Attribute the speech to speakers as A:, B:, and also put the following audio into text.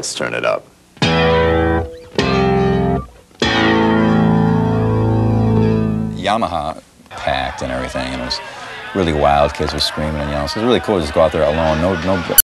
A: let's turn it up.
B: YAMAHA packed and everything, and it was really wild. Kids were screaming and yelling. So it was really cool to just go out there alone. No